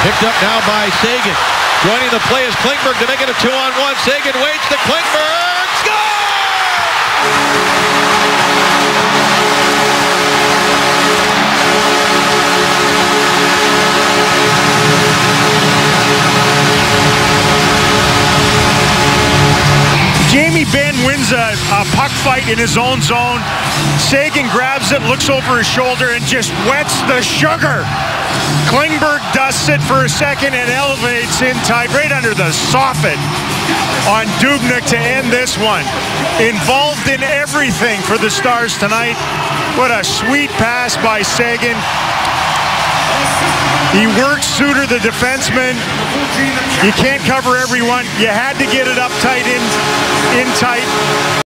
Picked up now by Seguin. Joining the play is Klingberg to make it a 2-on-1. Seguin waits to Klingberg. Score! Jamie Benn wins a puck fight in his own zone. Seguin grabs it, looks over his shoulder, and just wets the sugar. Klingberg dusts it for a second and elevates in tight, right under the soffit on Dubnyk to end this one. Involved in everything for the Stars tonight. What a sweet pass by Seguin. He works Suter, the defenseman. You can't cover everyone. You had to get it up tight, in tight.